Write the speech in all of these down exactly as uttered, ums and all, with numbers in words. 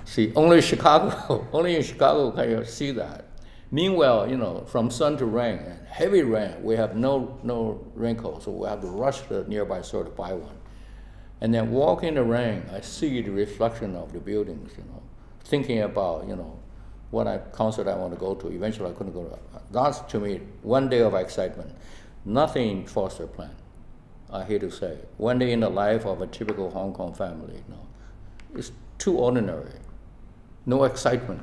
See, only Chicago, only in Chicago can you see that. Meanwhile, you know, from sun to rain, and heavy rain, we have no no raincoat, so we have to rush to the nearby store to buy one. And then walk in the rain, I see the reflection of the buildings, you know, thinking about, you know, what I, concert I want to go to. Eventually I couldn't go to. That's, to me, one day of excitement. Nothing foster plan, I hate to say. One day in the life of a typical Hong Kong family, you know, it's too ordinary. No excitement.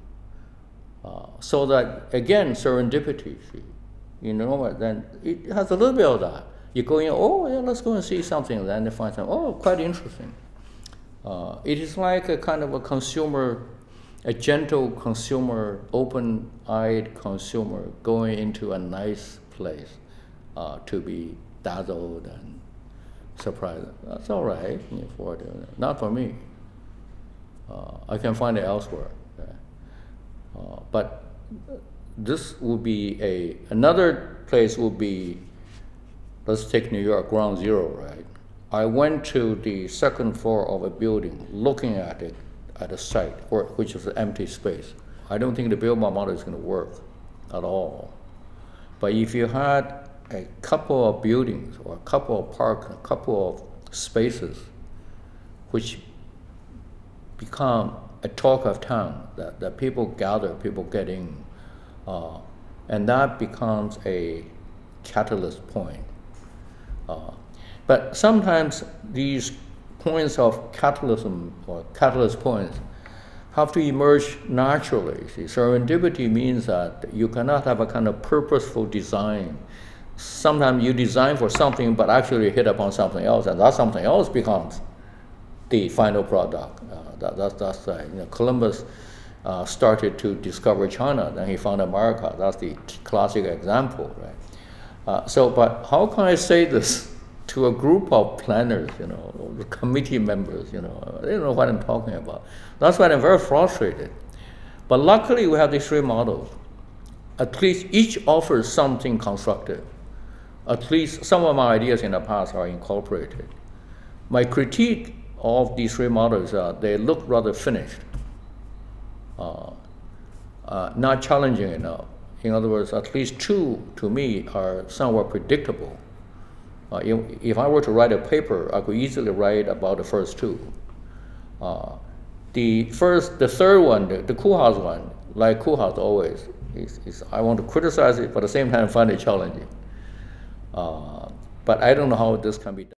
Uh, so that, again, serendipity, you know, then it has a little bit of that. You go in, oh, yeah, let's go and see something, then they find something, oh, quite interesting. Uh, it is like a kind of a consumer, a gentle consumer, open-eyed consumer going into a nice place uh, to be dazzled and surprised. That's all right, for it. Not for me. Uh, I can find it elsewhere. Uh, but this would be a, another place would be, let's take New York, ground zero, right? I went to the second floor of a building, looking at it, at a site, where, which is an empty space. I don't think the Biltmore model is going to work at all. But if you had a couple of buildings, or a couple of parks, a couple of spaces, which become a talk of town, that, that people gather, people get in, uh, and that becomes a catalyst point. Uh, but sometimes these points of catalysm or catalyst points have to emerge naturally. See, serendipity means that you cannot have a kind of purposeful design. Sometimes you design for something, but actually hit upon something else, and that something else becomes the final product. Uh, that, that's that's uh, you know, Columbus uh, started to discover China, then he found America. That's the classic example, right? Uh, so, but how can I say this to a group of planners, you know, committee members, you know, they don't know what I'm talking about. That's why I'm very frustrated. But luckily we have these three models. At least each offers something constructive. At least some of my ideas in the past are incorporated. My critique of these three models are they look rather finished, uh, uh, not challenging enough. In other words, at least two, to me, are somewhat predictable. Uh, if, if I were to write a paper, I could easily write about the first two. Uh, the first, the third one, the, the Koolhaas one, like Koolhaas always, is, is I want to criticize it, but at the same time find it challenging. Uh, but I don't know how this can be done.